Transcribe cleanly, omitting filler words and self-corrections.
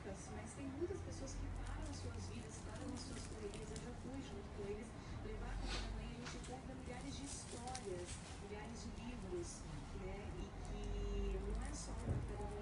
poucas, mas tem muitas pessoas que param as suas vidas, param as suas correrias. Eu já fui junto com eles levar café da manhã. A gente compra milhares de histórias, milhares de livros, né? E que não é só o café da manhã